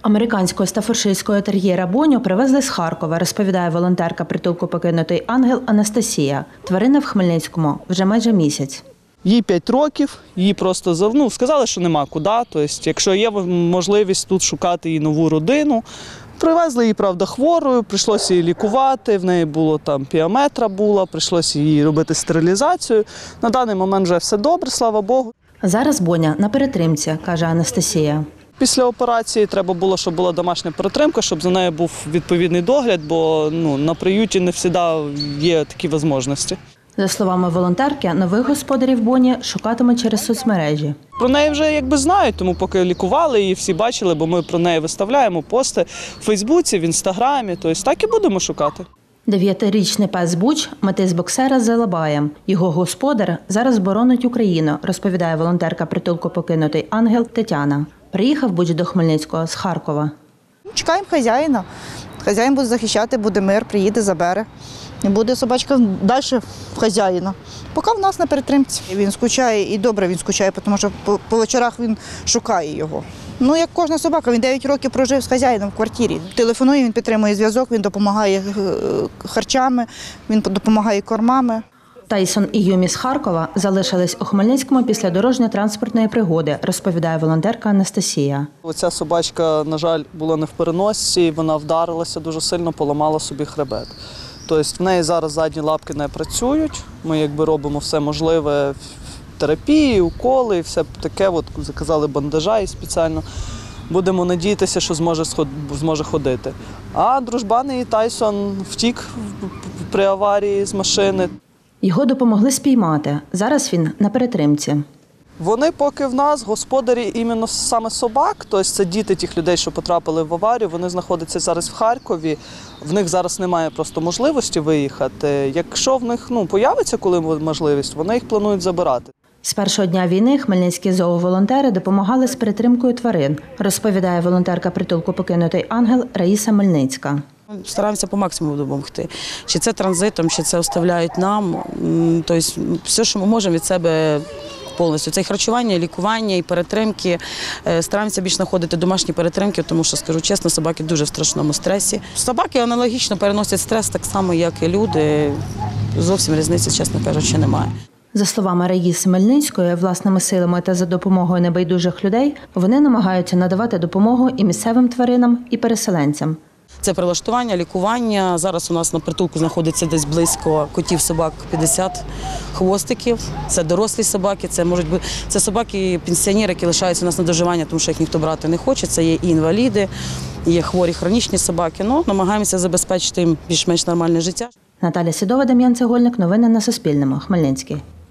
Американського стафорширського тер'єра Боню привезли з Харкова, розповідає волонтерка притулку «Покинутий ангел» Анастасія. Тварина в Хмельницькому вже майже місяць. Їй 5 років, їй просто сказали, що нема куди. Тобто, якщо є можливість тут шукати їй нову родину. Привезли її, правда, хворою, прийшлося її лікувати, в неї було там піометра була, прийшлося їй робити стерилізацію. На даний момент вже все добре, слава Богу. Зараз Боня на перетримці, каже Анастасія. Після операції треба було, щоб була домашня перетримка, щоб за нею був відповідний догляд, бо на приюті не завжди є такі можливості. За словами волонтерки, нових господарів Боні шукатимуть через соцмережі. Про неї вже знають, тому поки лікували її, всі бачили, бо ми про неї виставляємо пости в Фейсбуці, в Інстаграмі, тобто так і будемо шукати. 9-річний пес Буч – метис боксера з Алабаєм. Його господар зараз боронить Україну, розповідає волонтерка притулку «Покинутий ангел» Тетяна. Приїхав Буч до Хмельницького з Харкова. Чекаємо хазяїна. Хазяїн буде захищати, буде мир, приїде, забере. І буде собачка далі в хазяїна. Поки в нас на перетримці. Він скучає, і добре він скучає, тому що по вечорах він шукає його. Як кожна собака, він 9 років прожив з хазяїном в квартирі. Телефонує, він підтримує зв'язок, він допомагає харчами, він допомагає кормами. Тайсон і Юмі з Харкова залишились у Хмельницькому після дорожньо-транспортної пригоди, розповідає волонтерка Анастасія. Оця собачка, на жаль, була не в переносці, вона вдарилася дуже сильно, поламала собі хребет. Тобто в неї зараз задні лапки не працюють, ми робимо все можливе, терапії, уколи, все таке, заказали бандажа і спеціально. Будемо надіятися, що зможе ходити. А дружбан Тайсон втік при аварії з машини. Його допомогли спіймати. Зараз він на перетримці. Вони поки в нас, господарі іменно саме собак, тобто це діти тих людей, що потрапили в аварію, вони знаходяться зараз в Харкові, в них зараз немає просто можливості виїхати. Якщо в них появиться коли можливість, вони їх планують забирати. З першого дня війни хмельницькі зооволонтери допомагали з перетримкою тварин, розповідає волонтерка притулку «Покинутий ангел» Раїса Мельницька. Стараємося по максимуму допомогти. Чи це транзитом, чи це оставляють нам. Тобто все, що ми можемо від себе повністю. Це і харчування, і лікування, і перетримки. Стараємося більше знаходити домашні перетримки, тому що, скажу чесно, собаки дуже в страшному стресі. Собаки аналогічно переносять стрес так само, як і люди. Зовсім різниці, чесно кажучи, немає. За словами Раїси Мельницької, власними силами та за допомогою небайдужих людей вони намагаються надавати допомогу і місцевим тваринам, і переселенцям. Це прилаштування, лікування. Зараз у нас на притулку знаходиться десь близько котів, собак 50 хвостиків. Це дорослі собаки, це можуть бути собаки пенсіонери, які лишаються у нас на доживання, тому що їх ніхто брати не хоче. Це є і інваліди, є хворі хронічні собаки. Намагаємося забезпечити їм більш-менш нормальне життя. Наталя Сідова, Дем'ян Цегольник. Новини на Суспільному. Хмельницький.